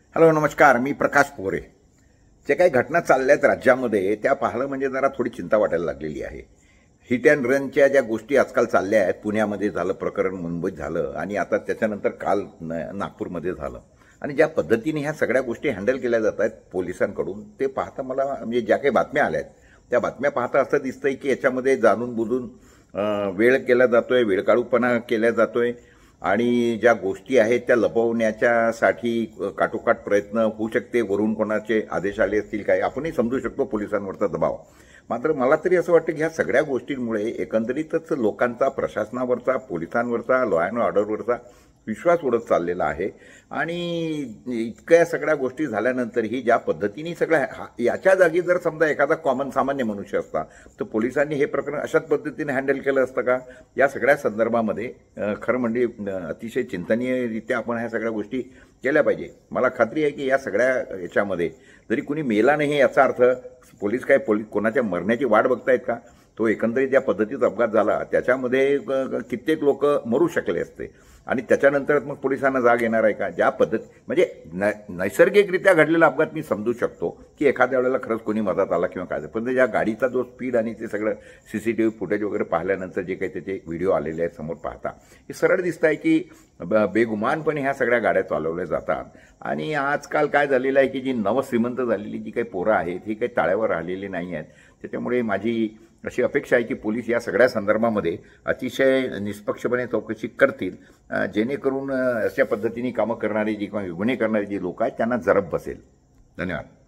Hello नमस्कार, मी प्रकाश पोरे. जे काही घटना चालल्यात राज्यामध्ये त्या पाहिलं म्हणजे जरा थोडी चिंता वाटायला लागलेली आहे. हिट अँड रनच्या ज्या गोष्टी आजकाल चालल्या आहेत, पुण्यामध्ये झालं प्रकरण, मुंबईत झालं आणि आता त्याच्यानंतर काल नागपूरमध्ये झालं. आणि ज्या पद्धतीने ह्या सगळ्या गोष्टी हँडल केल्या जात आहेत पोलिसांकडून, ते पाहता मला म्हणजे ज्या काही बातम्या आल्या आहेत त्या बातम्या पाहता असं दिसतंय की याच्यामध्ये जाणून बुजून वेळ केला जातोय, वेळकाढूपणा केला जातोय आणि ज्या गोष्टी आहेत त्या लपवण्याच्यासाठी काटोकाट प्रयत्न होऊ शकते. वरून कोणाचे आदेश आले असतील काय, आपणही समजू शकतो पोलिसांवरचा दबाव. मात्र मला तरी असं वाटतं की ह्या सगळ्या गोष्टींमुळे एकंदरीतच लोकांचा प्रशासनावरचा, पोलिसांवरचा, लॉ अँड ऑर्डरवरचा विश्वास उडत चाललेला आहे. आणि इतक्या सगळ्या गोष्टी झाल्यानंतरही ज्या पद्धतीने सगळ्या याच्या जागी जर समजा एखादा कॉमन सामान्य मनुष्य असता तर पोलिसांनी हे प्रकरण अशाच पद्धतीने हँडल केलं असतं का, या सगळ्या संदर्भामध्ये खरं म्हणजे अतिशय चिंतनीयरित्या आपण ह्या सगळ्या गोष्टी केल्या पाहिजे. मला खात्री आहे की या सगळ्या याच्यामध्ये जरी कुणी मेला नाही याचा अर्थ पोलीस कोणाच्या मरण्याची वाट बघतायत का? तो एकंदरीत ज्या पद्धतीचा अपघात झाला त्याच्यामध्ये कित्येक लोक मरू शकले असते आणि त्याच्यानंतर मग पोलिसांना जाग येणार आहे का? ज्या पद्धत म्हणजे नैसर्गिकरित्या घडलेला अपघात मी समजू शकतो की एखाद्या वेळेला खरंच कोणी मदत आला किंवा काय, पण ज्या गाडीचा जो स्पीड आणि ते सगळं सीसीटीव्ही फुटेज वगैरे पाहिल्यानंतर जे काही त्याचे व्हिडिओ आलेले आहेत समोर पाहता, हे सरळ दिसत आहे की बेगुमानपणे ह्या सगळ्या गाड्या चालवल्या जातात. आणि आजकाल काय झालेलं आहे की जी नवश्रीमंत झालेली जी काही पोरं आहेत ही काही ताळ्यावर राहिलेली नाही आहेत. त्याच्यामुळे माझी अशी अपेक्षा आहे की पोलीस या सगळ्या संदर्भामध्ये अतिशय निष्पक्षपणे चौकशी करतील, जेणेकरून अशा पद्धतीने कामं करणारी जी किंवा गुन्हे करणारी जी लोक आहेत त्यांना जरब बसेल. धन्यवाद.